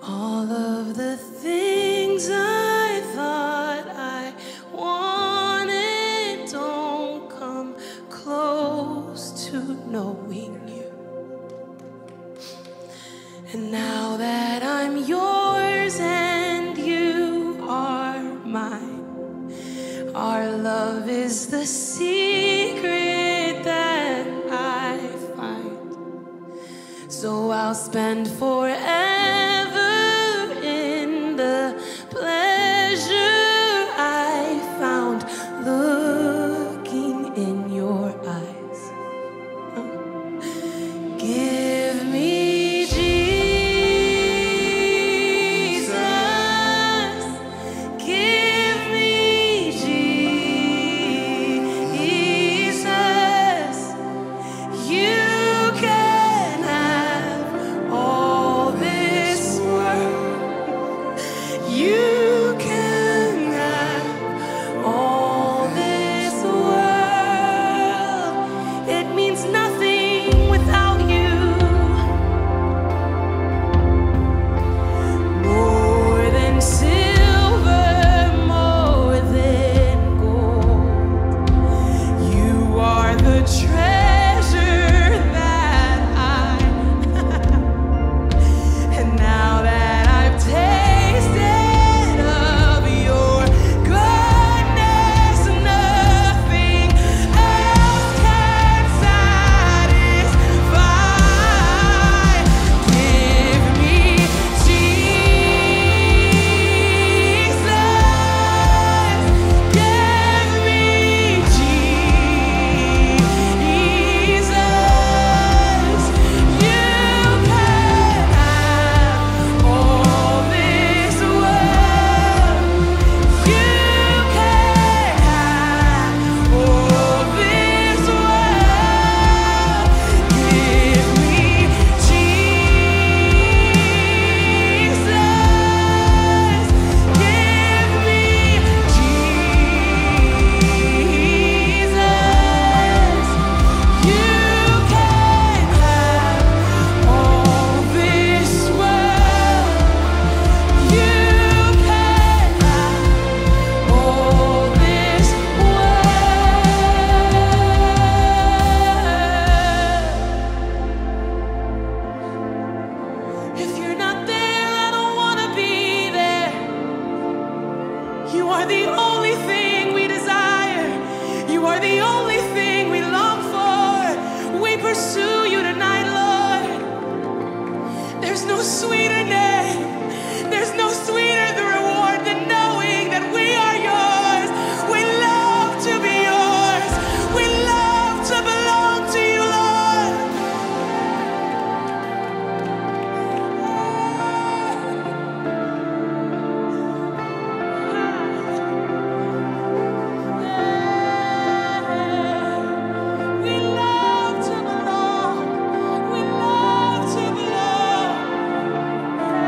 All of the things I thought I wanted don't come close to knowing you. And now that I'm yours and you are mine, our love is the secret that I find. So I'll spend forever in the pleasure I found looking in your eyes. Give me Jesus. Give me Jesus. You can have all this world. You can have all this world. It means nothing without you. More than silver, more than gold. You are the treasure that I and now that I've tasted of your goodness, nothing else can satisfy. Give me Jesus. Give me Jesus. You can have all this world. You can have all this world. Give me Jesus. Give me Jesus. You can have all this world. You can have all this world. If you're not there, I don't want to be there. You are the only thing we desire. You are the only thing we long for. We pursue you tonight, Lord. There's no sweeter name. There's no sweeter the reward than knowing that we are yours. We love to be yours. We love to belong to you, Lord. We love to belong. We love to belong.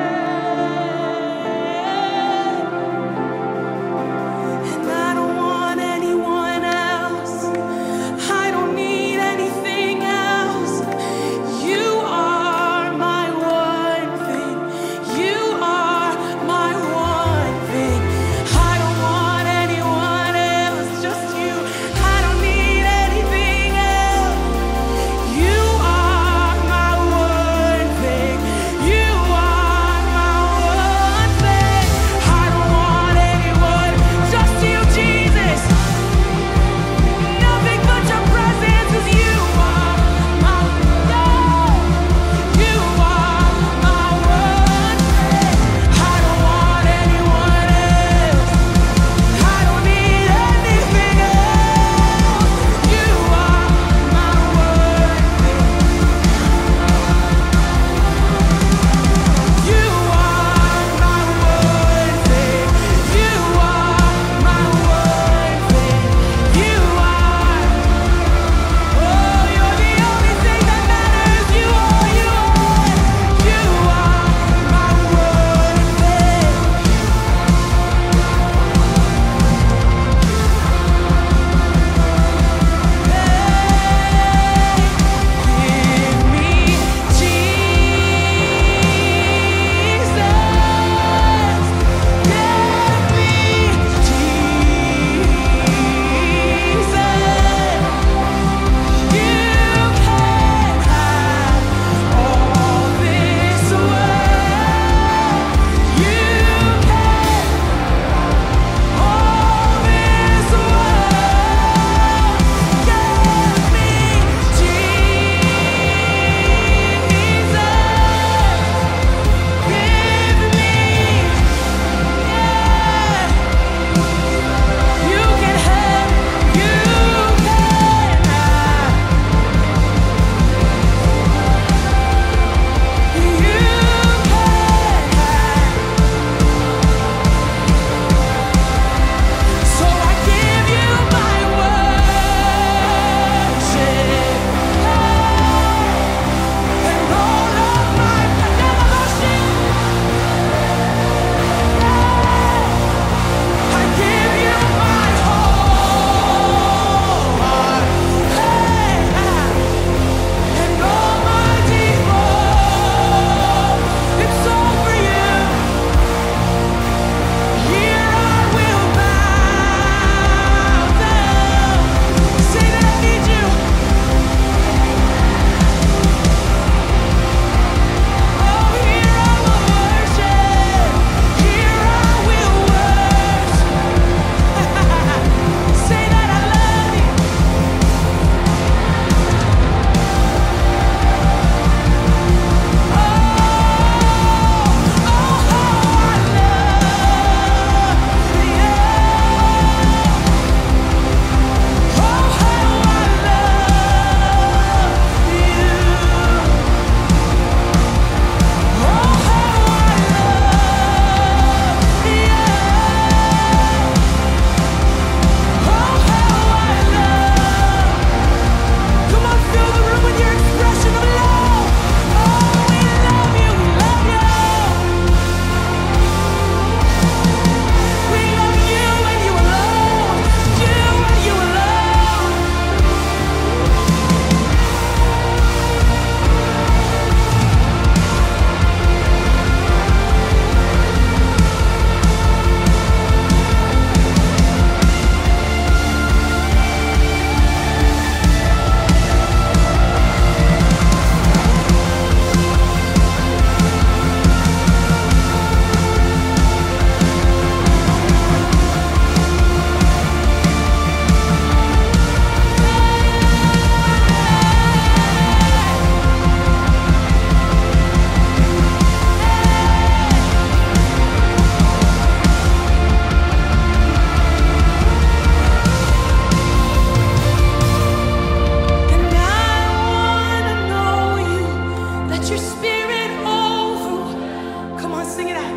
Sing it out.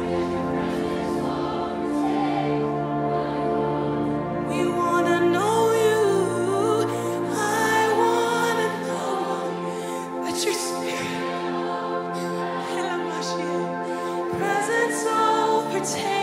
We wanna know you. I wanna know that your spirit, presence overtakes.